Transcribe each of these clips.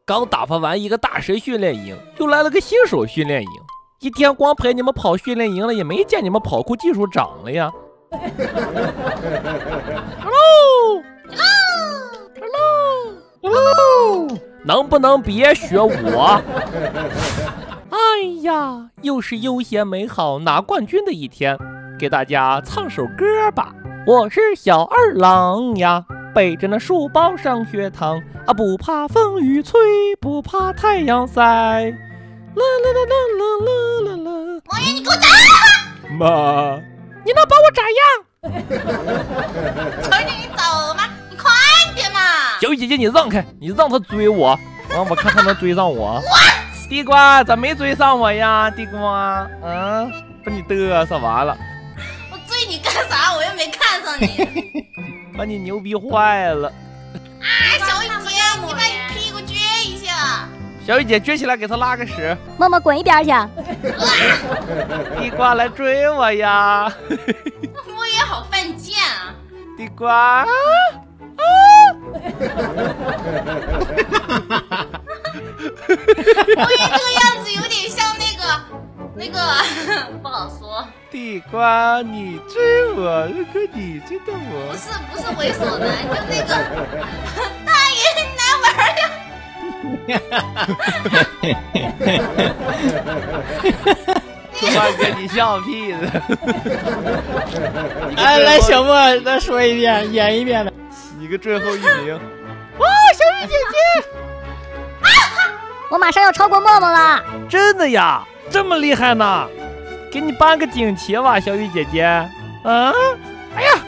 刚打发完一个大神训练营，又来了个新手训练营。一天光陪你们跑训练营了，也没见你们跑酷技术涨了呀。Hello，能不能别学我？哎呀，又是悠闲美好拿冠军的一天，给大家唱首歌吧。我是小二郎呀，背着那书包上学堂啊，不怕风雨吹，不怕太阳晒。啦啦啦啦啦啦啦啦！ 王爷，你给我打！ 妈，你能把我咋样？ 求求你走嘛，你快点嘛！ 小雨姐姐，你让开，你让他追我，我看他能追上我。地瓜咋没追上我呀？地瓜，把你嘚瑟完了。 我追你干啥？我又没看上你。 把你牛逼坏了。 啊，小雨姐，你把你屁股撅一下。 小雨姐撅起来，给他拉个屎。 默默滚一边去。 地瓜来追我呀！ 我也好犯贱啊！ 地瓜。 我也这个样子有点像那个不好说。 地瓜，你追我，如果你追到我， 不是猥琐男，就那个大爷来玩呀！ 他妈给你笑屁的！ 哎，来小莫，再说一遍，演一遍的。 你个最后一名。 哇，小雨姐姐！我马上要超过默默了。 真的呀？这么厉害呢？给你颁个锦旗吧，小雨姐姐。啊！哎呀，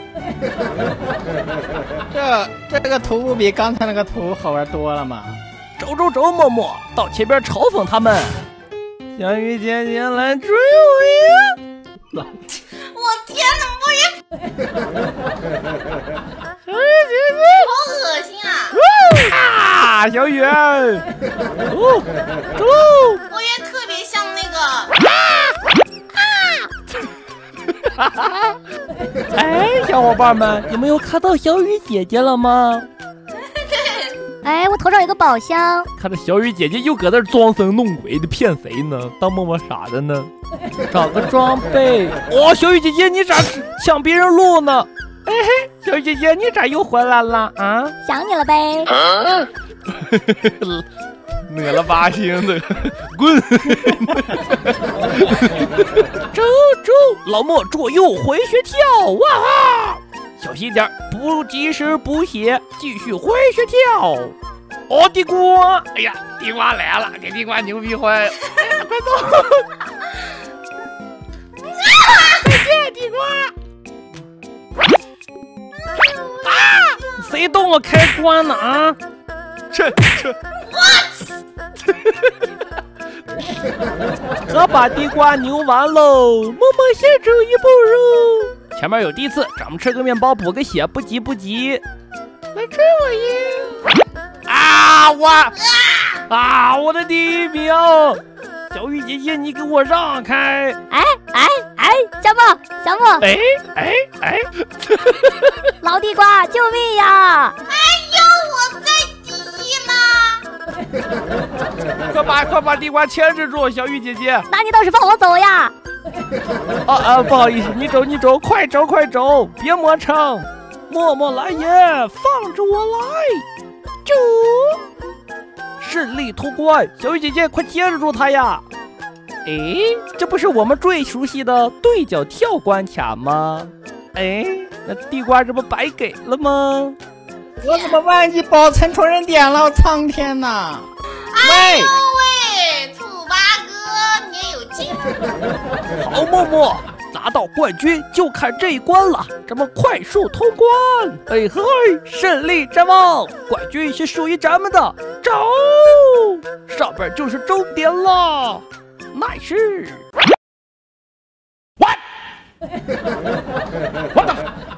这个图不比刚才那个图好玩多了吗？ 走，默默到前边嘲讽他们。小雨姐姐来追我呀！ 我天哪，我也小雨姐姐， 好恶心啊！ 啊，小雨，走， 我也特别像那个。 哎，小伙伴们，你们有看到小雨姐姐了吗？ 哎，我头上有个宝箱。 看着小雨姐姐又搁那装神弄鬼的骗谁呢？当默默傻的呢？找个装备。哦，小雨姐姐你咋抢别人路呢？哎嘿，小雨姐姐你咋又回来了啊？ 想你了呗。 哪了八星的，滚！走，老莫左右回旋跳，哇哈！小心点，不及时补血，继续回旋跳。哦，地瓜！哎呀，地瓜来了，给地瓜牛逼坏了！哎呀，快走！再见，地瓜！啊！谁动我开关呢？啊！这。可把地瓜牛完喽！默默先走一步喽。前面有地刺，咱们吃个面包补个血，不急。来追我耶！啊，我的第一名！小雨姐姐，你给我让开！ 哎，小莫！ 哎！ 老地瓜，救命呀！ 哎呦，我在第一呢！ 快把地瓜牵制住，小雨姐姐。 那你倒是放我走呀！ 不好意思，你走，快走，别磨蹭。默默来也，放着我来。走，顺利通关。小雨姐姐，快接住他呀！哎，这不是我们最熟悉的对角跳关卡吗？哎，那地瓜这不白给了吗？ 我怎么忘记保存充人点了？苍天呐！ 哎呦喂，兔八哥，你也有劲！ 好，默默拿到冠军就看这一关了，咱们快速通关！哎嘿，胜利在望，冠军是属于咱们的，走，上边就是终点了。Nice。What the